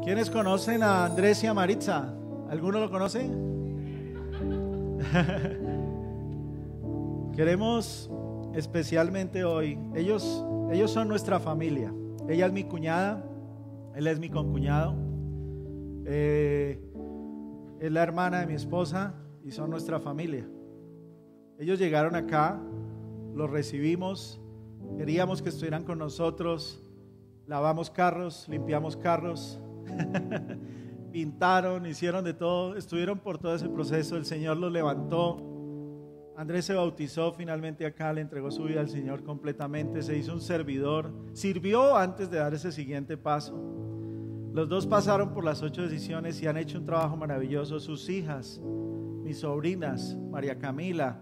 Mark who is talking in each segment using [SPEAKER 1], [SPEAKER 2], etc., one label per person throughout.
[SPEAKER 1] ¿Quiénes conocen a Andrés y a Maritza? ¿Alguno lo conoce? Queremos especialmente hoy, ellos son nuestra familia. Ella es mi cuñada, él es mi concuñado, es la hermana de mi esposa y son nuestra familia. Ellos llegaron acá, los recibimos, queríamos que estuvieran con nosotros, lavamos carros, limpiamos carros, pintaron, hicieron de todo, estuvieron por todo ese proceso. El Señor los levantó. Andrés se bautizó finalmente acá, le entregó su vida al Señor completamente, se hizo un servidor, sirvió antes de dar ese siguiente paso. Los dos pasaron por las 8 decisiones y han hecho un trabajo maravilloso. Sus hijas, mis sobrinas, María Camila,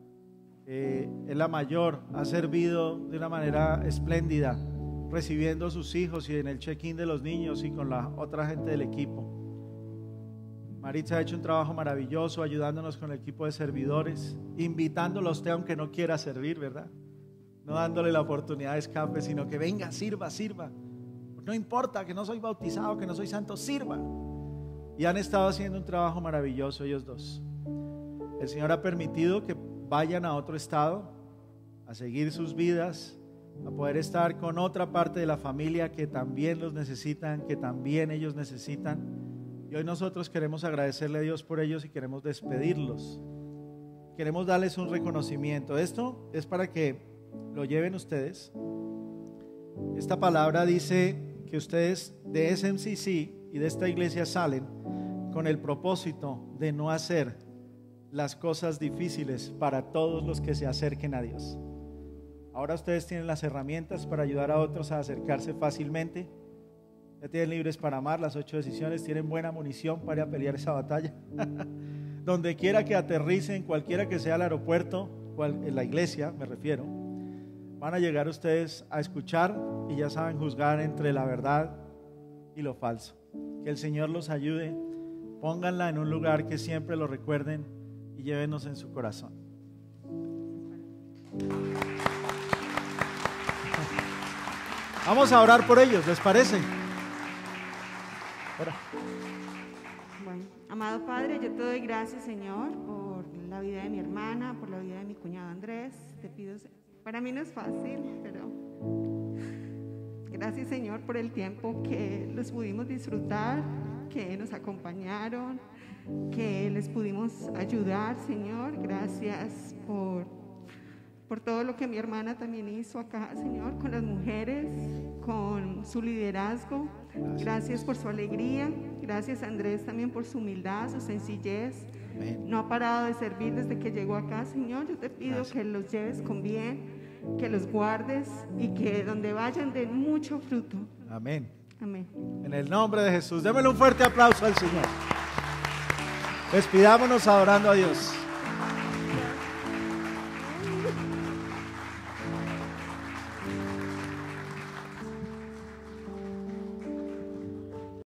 [SPEAKER 1] es la mayor, ha servido de una manera espléndida, recibiendo a sus hijos y en el check-in de los niños y con la otra gente del equipo. Maritza ha hecho un trabajo maravilloso ayudándonos con el equipo de servidores, invitándolo a usted aunque no quiera servir, ¿verdad? No dándole la oportunidad de escape, sino que venga, sirva. No importa que no soy bautizado, que no soy santo, sirva. Y han estado haciendo un trabajo maravilloso ellos dos. El Señor ha permitido que vayan a otro estado, a seguir sus vidas, a poder estar con otra parte de la familia que también los necesitan, que también ellos necesitan. Y hoy nosotros queremos agradecerle a Dios por ellos y queremos despedirlos. Queremos darles un reconocimiento. Esto es para que lo lleven ustedes. Esta palabra dice que ustedes de SMCC y de esta iglesia salen con el propósito de no hacer las cosas difíciles para todos los que se acerquen a Dios. Ahora ustedes tienen las herramientas para ayudar a otros a acercarse fácilmente. Ya tienen libres para amar, las 8 decisiones, tienen buena munición para ir a pelear esa batalla. Donde quiera que aterricen, cualquiera que sea el aeropuerto, en la iglesia me refiero, van a llegar ustedes a escuchar y ya saben juzgar entre la verdad y lo falso. Que el Señor los ayude, pónganla en un lugar que siempre lo recuerden y llévenos en su corazón. Vamos a orar por ellos, ¿les parece?
[SPEAKER 2] Bueno, amado Padre, yo te doy gracias, Señor, por la vida de mi hermana, por la vida de mi cuñado Andrés. Te pido, para mí no es fácil, pero gracias, Señor, por el tiempo que los pudimos disfrutar, que nos acompañaron, que les pudimos ayudar, Señor. Gracias por todo lo que mi hermana también hizo acá, Señor, con las mujeres, con su liderazgo. Gracias por su alegría. Gracias, Andrés, también por su humildad, su sencillez. Amén. No ha parado de servir desde que llegó acá, Señor. Yo te pido que los lleves con bien, que los guardes y que donde vayan den mucho fruto.
[SPEAKER 1] Amén.
[SPEAKER 2] Amén.
[SPEAKER 1] En el nombre de Jesús, démosle un fuerte aplauso al Señor. Despidámonos adorando a Dios.